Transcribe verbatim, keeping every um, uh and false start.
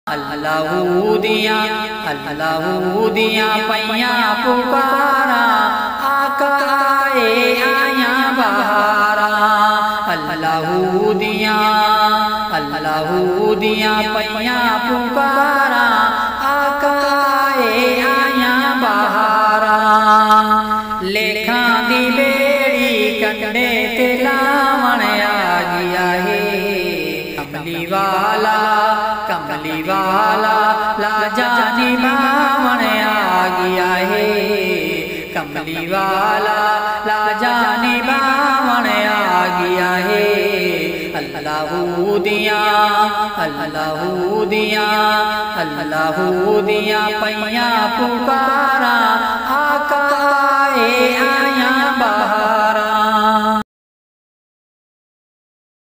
अल्लाहू दिया अल्लाहू दिया पैया पुकारा आका आए आया बहारा। अल्लाहू दिया अल्लाहू दिया पैया पुकारा आका आए आया बहारा। लेखा दी बेड़ी कंडे ते लावण आ गया है। कमली वाला कमली वाला लाजानी बावण आ गया है। कमली वाला लाजानी बावण आ गया है। अल्लाहू दिया अल्लाहू दिया अल्लाहू दिया पैया पुकारा आका आए आया बहारा।